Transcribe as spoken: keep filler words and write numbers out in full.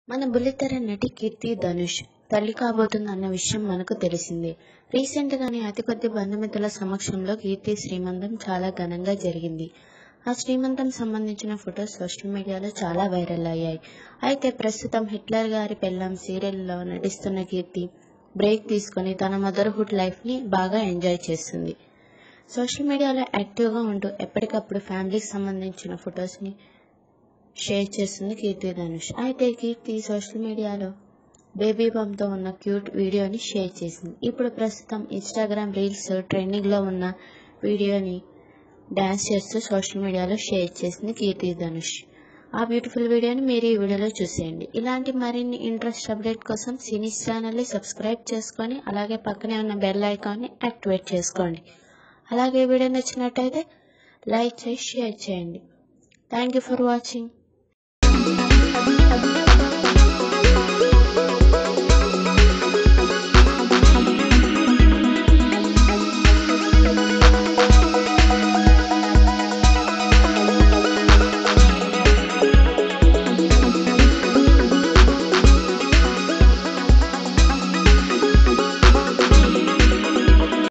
మన బుల్లితెర నటి కీర్తి ధనుష్ తల్లి కాబోతుందన్న విషయం మనకు తెలిసిందే. రీసెంట్ గానే అతి కొద్ది బంధుమిత్రుల సమక్షంలో కీర్తి శ్రీమంతం చాలా ఘనంగా జరిగింది. ఆ శ్రీమంతం సంబంధించిన ఫొటోస్ సోషల్ మీడియాలో చాలా వైరల్ అయ్యాయి. అయితే ప్రస్తుతం హిట్లర్ గారి పెళ్ళాం సీరియల్లో నటిస్తున్న కీర్తి బ్రేక్ తీసుకుని తన మదర్హుడ్ లైఫ్ ని బాగా ఎంజాయ్ చేస్తుంది. సోషల్ మీడియాలో యాక్టివ్ గా ఉంటూ ఎప్పటికప్పుడు ఫ్యామిలీకి సంబంధించిన ఫొటోస్ ని షేర్ చేస్తుంది కీర్తి ధనుష్. అయితే కీర్తి సోషల్ మీడియాలో బేబీ బంప్ తో ఉన్న క్యూట్ వీడియోని షేర్ చేసింది. ఇప్పుడు ప్రస్తుతం ఇన్స్టాగ్రామ్ రీల్స్ ట్రెండింగ్ లో ఉన్న వీడియోని డాన్స్ చేస్తూ సోషల్ మీడియాలో షేర్ చేసింది కీర్తి ధనుష్. ఆ బ్యూటిఫుల్ వీడియోని మీరు ఈ వీడియోలో చూసేయండి. ఇలాంటి మరిన్ని ఇంట్రెస్ట్ అప్డేట్ కోసం సినీస్ ఛానల్ ని సబ్స్క్రైబ్ చేసుకొని అలాగే పక్కనే ఉన్న బెల్ ఐకాన్ ని యాక్టివేట్ చేసుకోండి. అలాగే వీడియో నచ్చినట్టయితే లైక్ చేసి షేర్ చేయండి. Thank you for watching.